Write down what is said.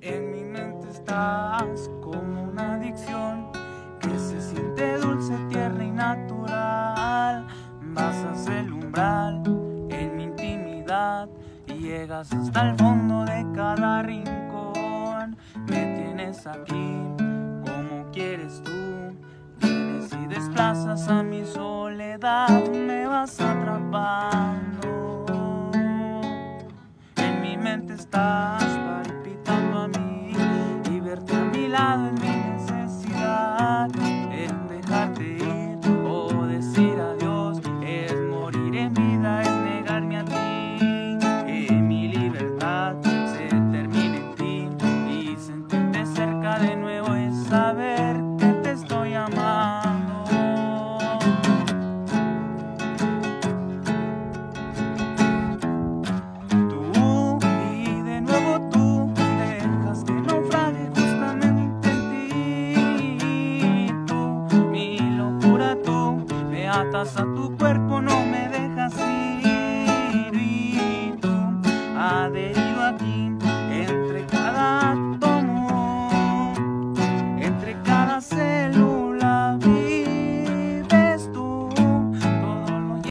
En mi mente estás como una adicción que se siente dulce, tierna y natural. Pasas el umbral en mi intimidad y llegas hasta el fondo de cada rincón. Me tienes aquí como quieres tú. Vienes y desplazas a mi soledad, me vas atrapando. En mi mente estás palpitando a mí y verte a mi lado en mi necesidad. En dejarte ir o decir adiós es morir en vida, es negarme a ti. Mi libertad se termina en ti y sentirte cerca de nuevo es saber que te estoy amando. Tú y de nuevo tú dejas que naufrague justamente en ti. Tú, mi locura, tú me atas a tu cuerpo